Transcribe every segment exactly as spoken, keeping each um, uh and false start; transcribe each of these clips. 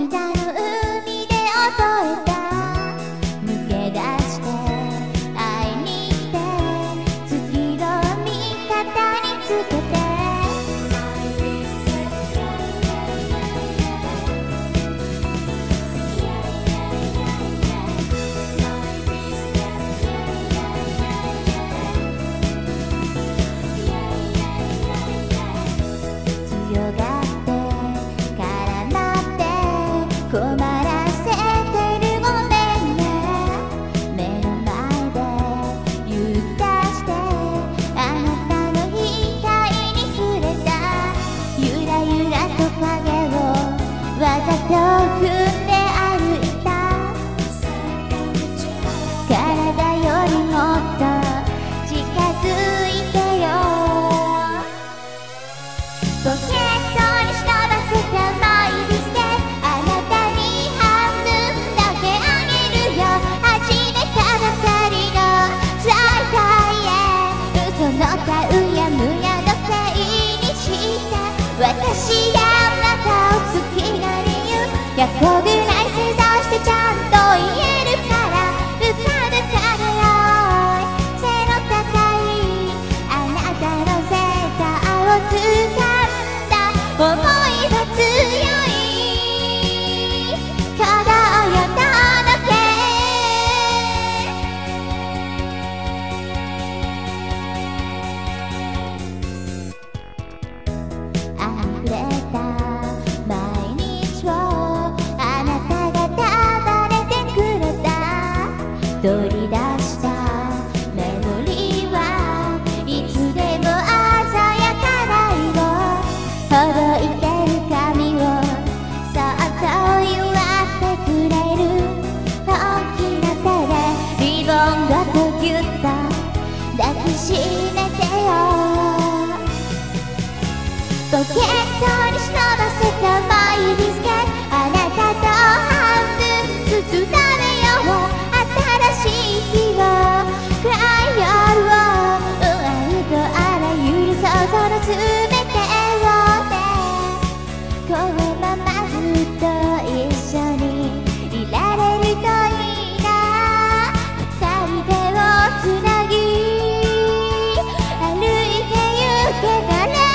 涙の海で覚えた抜け出して会いに来て月の味方につけて強がって絡まって困らせてるごめんね目の前で言い出してあなたの額に触れたゆらゆらと影をわざと踏んで歩いた体よりもっと近づいてよポケットに忍ばせたマイビスケあなたに半分だけあげるよ始めたばかりの再会へ嘘のたうやむやのせいにした私があなたを好きな理由ひゃっこぐらい正座してちゃんと言えるから浮かぶ影よ背の高いあなたのセーターを掴む思いは強い鼓動よ届け溢れた毎日をあなたが束ねてくれた取り出したメモリーはいつでも鮮やかな色ほどいてる髪をそっと祝ってくれる大きな手でリボンごとぎゅっと抱きしめてよポケットに忍ばせたマイビスケあなたと半分ずつ食べよう新しい日を暗い夜をありとあらゆる想像の全てこのままずっと一緒にいられるといいな二人手をつなぎ歩いてゆけたら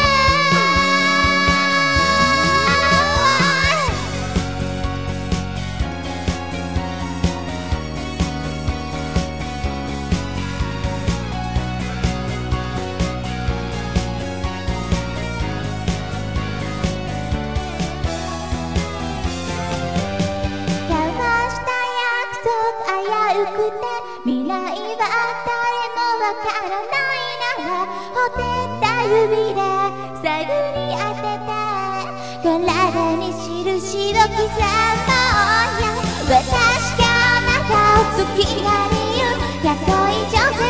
危うくて未来は誰もわからないならほてった指で探り当てて体に印を刻もうよ私があなたを好きな理由ひゃっこ以上